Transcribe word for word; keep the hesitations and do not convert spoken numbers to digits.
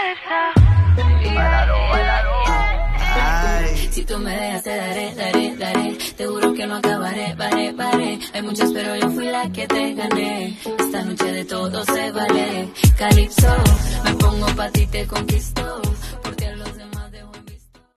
Bailalo, bailalo. Ay. Si tú me dejas te daré, daré, daré. Te juro que no acabaré, paré, paré. Hay muchas pero yo fui la que te gané. Esta noche de todo se vale. Calypso, me pongo pa' ti, te conquisto.